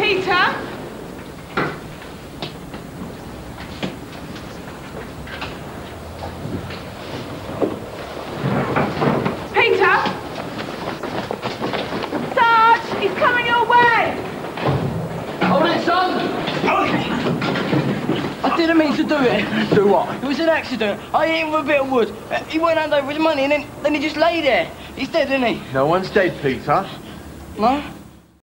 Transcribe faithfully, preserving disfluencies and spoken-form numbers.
Peter? Peter? Sarge, he's coming your way! Hold it, son! Hold it! I didn't mean to do it. Do what? It was an accident. I hit him with a bit of wood. Uh, he went hand over his money and then, then he just lay there. He's dead, isn't he? No one's dead, Peter. No?